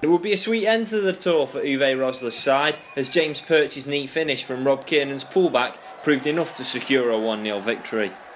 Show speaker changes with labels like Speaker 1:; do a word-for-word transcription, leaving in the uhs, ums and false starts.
Speaker 1: It would be a sweet end to the tour for Uwe Rosler's side, as James Perch's neat finish from Rob Kiernan's pullback proved enough to secure a one nil victory.